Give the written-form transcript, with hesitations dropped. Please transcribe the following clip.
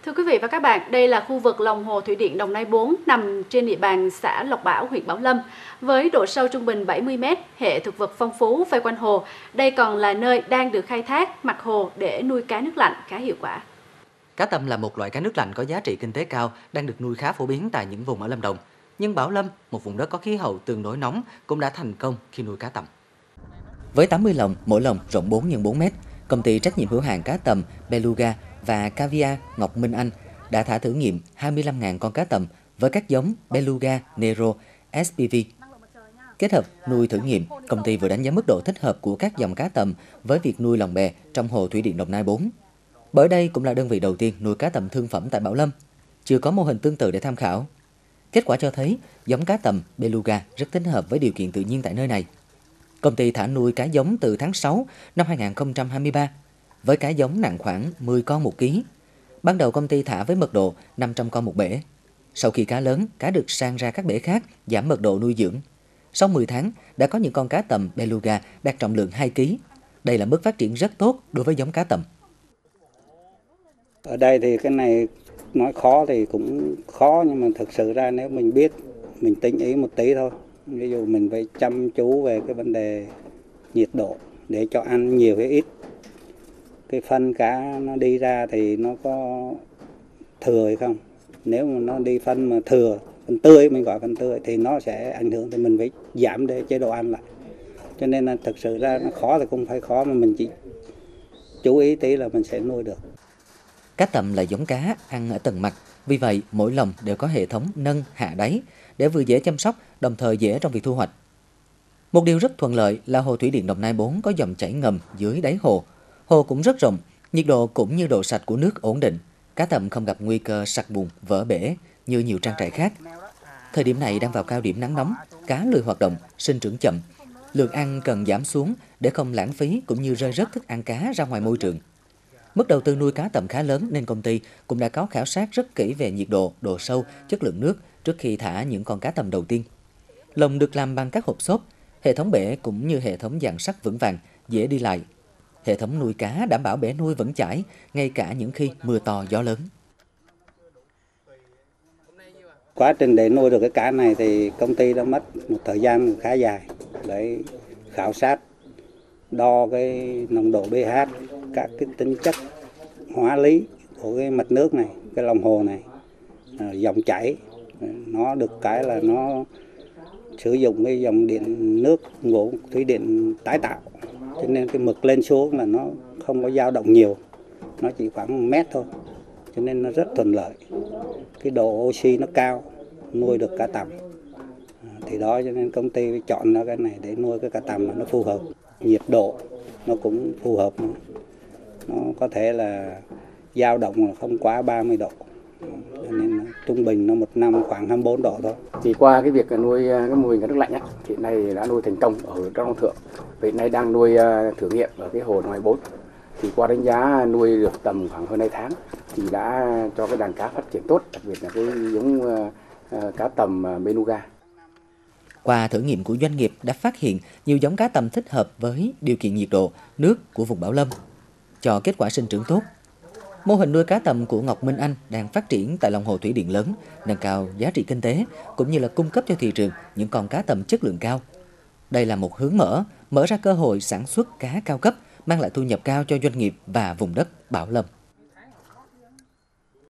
Thưa quý vị và các bạn, đây là khu vực lòng hồ thủy điện Đồng Nai 4 nằm trên địa bàn xã Lộc Bảo, huyện Bảo Lâm. Với độ sâu trung bình 70 m, hệ thực vật phong phú vây quanh hồ, đây còn là nơi đang được khai thác mặt hồ để nuôi cá nước lạnh khá hiệu quả. Cá tầm là một loại cá nước lạnh có giá trị kinh tế cao, đang được nuôi khá phổ biến tại những vùng ở Lâm Đồng. Nhưng Bảo Lâm, một vùng đất có khí hậu tương đối nóng, cũng đã thành công khi nuôi cá tầm. Với 80 lồng, mỗi lồng rộng 4 x 4 m, công ty trách nhiệm hữu hạn cá tầm Beluga và Caviar Ngọc Minh Anh đã thả thử nghiệm 25.000 con cá tầm với các giống Beluga Nero, SPV. Kết hợp nuôi thử nghiệm, công ty vừa đánh giá mức độ thích hợp của các dòng cá tầm với việc nuôi lồng bè trong hồ thủy điện Đồng Nai 4. Bởi đây cũng là đơn vị đầu tiên nuôi cá tầm thương phẩm tại Bảo Lâm, chưa có mô hình tương tự để tham khảo. Kết quả cho thấy giống cá tầm Beluga rất thích hợp với điều kiện tự nhiên tại nơi này. Công ty thả nuôi cá giống từ tháng 6 năm 2023, với cá giống nặng khoảng 10 con một ký. Ban đầu công ty thả với mật độ 500 con một bể. Sau khi cá lớn, cá được sang ra các bể khác, giảm mật độ nuôi dưỡng. Sau 10 tháng, đã có những con cá tầm Beluga đạt trọng lượng 2 kg. Đây là mức phát triển rất tốt đối với giống cá tầm. Ở đây thì cái này nói khó thì cũng khó, nhưng mà thực sự ra nếu mình biết, mình tinh ý một tí thôi. Ví dụ mình phải chăm chú về cái vấn đề nhiệt độ để cho ăn nhiều hay ít. Cái phân cá nó đi ra thì nó có thừa hay không. Nếu mà nó đi phân mà thừa, phân tươi, mình gọi phân tươi thì nó sẽ ảnh hưởng, thì mình phải giảm để chế độ ăn lại. Cho nên là thực sự ra nó khó thì cũng phải khó, mà mình chỉ chú ý tí là mình sẽ nuôi được. Cá tầm là giống cá ăn ở tầng mặt, vì vậy mỗi lồng đều có hệ thống nâng hạ đáy để vừa dễ chăm sóc, đồng thời dễ trong việc thu hoạch. Một điều rất thuận lợi là hồ thủy điện Đồng Nai 4 có dòng chảy ngầm dưới đáy hồ. Hồ cũng rất rộng, nhiệt độ cũng như độ sạch của nước ổn định. Cá tầm không gặp nguy cơ sặc bùn, vỡ bể như nhiều trang trại khác. Thời điểm này đang vào cao điểm nắng nóng, cá lười hoạt động, sinh trưởng chậm. Lượng ăn cần giảm xuống để không lãng phí cũng như rơi rớt thức ăn cá ra ngoài môi trường. Mức đầu tư nuôi cá tầm khá lớn nên công ty cũng đã có khảo sát rất kỹ về nhiệt độ, độ sâu, chất lượng nước trước khi thả những con cá tầm đầu tiên. Lồng được làm bằng các hộp xốp, hệ thống bể cũng như hệ thống dàn sắt vững vàng, dễ đi lại. Hệ thống nuôi cá đảm bảo bể nuôi vẫn chảy, ngay cả những khi mưa to gió lớn. Quá trình để nuôi được cái cá này thì công ty đã mất một thời gian khá dài để khảo sát, đo cái nồng độ pH, các cái tính chất hóa lý của cái mặt nước này, cái lòng hồ này, dòng chảy. Nó được cái là nó sử dụng cái dòng điện nước của thủy điện tái tạo, cho nên cái mực lên xuống là nó không có dao động nhiều, nó chỉ khoảng 1 mét thôi, cho nên nó rất thuận lợi. Cái độ oxy nó cao, nuôi được cá tầm. Thì đó cho nên công ty chọn nó cái này để nuôi cái cá tầm mà nó phù hợp. Nhiệt độ nó cũng phù hợp, nó có thể là dao động là không quá 30 độ. Cho nên trung bình nó một năm khoảng 24 độ thôi. Thì qua cái việc nuôi cái mô hình cá nước lạnh ấy, hiện nay đã nuôi thành công ở Long Thượng. Hiện nay đang nuôi thử nghiệm ở cái hồ Đồng 4. Thì qua đánh giá nuôi được tầm khoảng hơn 2 tháng thì đã cho cái đàn cá phát triển tốt, đặc biệt là cái giống cá tầm Beluga. Qua thử nghiệm của doanh nghiệp đã phát hiện nhiều giống cá tầm thích hợp với điều kiện nhiệt độ, nước của vùng Bảo Lâm, cho kết quả sinh trưởng tốt. Mô hình nuôi cá tầm của Ngọc Minh Anh đang phát triển tại lòng hồ thủy điện lớn, nâng cao giá trị kinh tế cũng như là cung cấp cho thị trường những con cá tầm chất lượng cao. Đây là một hướng mở ra cơ hội sản xuất cá cao cấp, mang lại thu nhập cao cho doanh nghiệp và vùng đất Bảo Lâm.